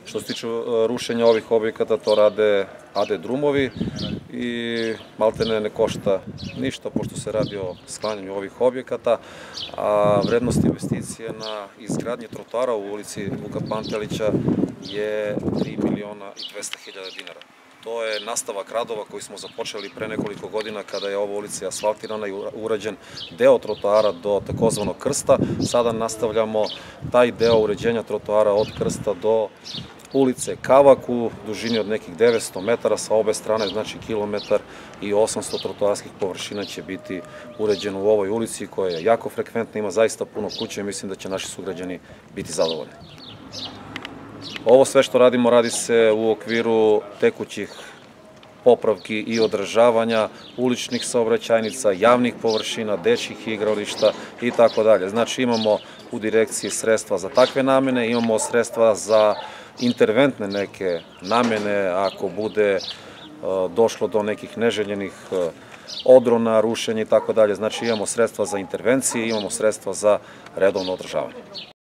Što se tiče rušenja ovih objekata, to rade AD Drumovi i maltene ne košta ništa, pošto se radi o sklanjanju ovih objekata, a vrednost investicije na izgradnji trotoara u ulici Vuka Pantelića je 3.200.000 dinara. To je nastavak radova koji smo započeli pre nekoliko godina kada je ova ulica asfaltirana i urađen deo trotoara do takozvanog krsta. Sada nastavljamo taj deo uređenja trotoara od krsta do ulice Kavak u dužini od nekih 900 metara sa obe strane, znači 1,8 km trotoarskih površina će biti uređeno u ovoj ulici koja je jako frekventna, ima zaista puno kuće i mislim da će naši sugrađani biti zadovoljni. Ovo sve što radimo radi se u okviru tekućih popravki i održavanja uličnih saobraćajnica, javnih površina, dečjih igrališta i tako dalje. Znači imamo u direkciji sredstva za takve namene, imamo sredstva za interventne neke namene ako bude došlo do nekih neželjenih odrona, rušenja i tako dalje. Znači imamo sredstva za intervencije, imamo sredstva za redovno održavanje.